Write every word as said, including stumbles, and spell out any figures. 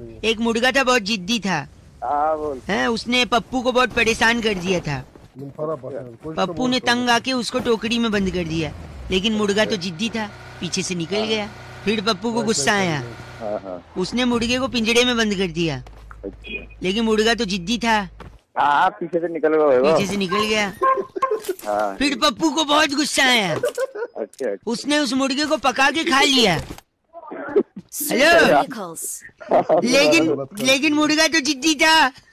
एक मुर्गा था, बहुत जिद्दी था। हाँ बोल। है, उसने पप्पू को बहुत परेशान कर दिया था। पप्पू ने तंग आके उसको टोकरी में बंद कर दिया, लेकिन मुर्गा तो जिद्दी था, पीछे से निकल गया। फिर पप्पू को गुस्सा आया, उसने मुर्गे को पिंजरे में बंद कर दिया, लेकिन मुर्गा तो जिद्दी था, हाँ पीछे से निकल गया, पीछे से निकल गया। हाँ। फिर पप्पू को बहुत गुस्सा आया, अच्छा, उसने उस मुर्गे को पका के खा लिया। हेलो, लेकिन लेकिन मुर्गा तो जिद्दी था।